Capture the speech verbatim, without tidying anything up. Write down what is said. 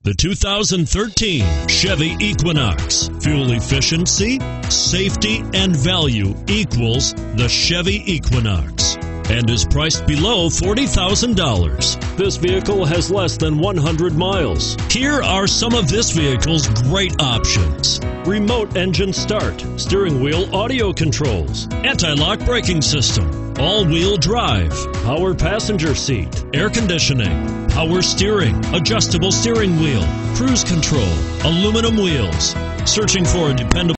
The two thousand thirteen Chevy Equinox. Fuel efficiency, safety, and value equals the Chevy Equinox and is priced below forty thousand dollars. This vehicle has less than one hundred miles. Here are some of this vehicle's great options: remote engine start, steering wheel audio controls, anti-lock braking system, all-wheel drive, power passenger seat, air conditioning, power steering, adjustable steering wheel, cruise control, aluminum wheels. Searching for a dependable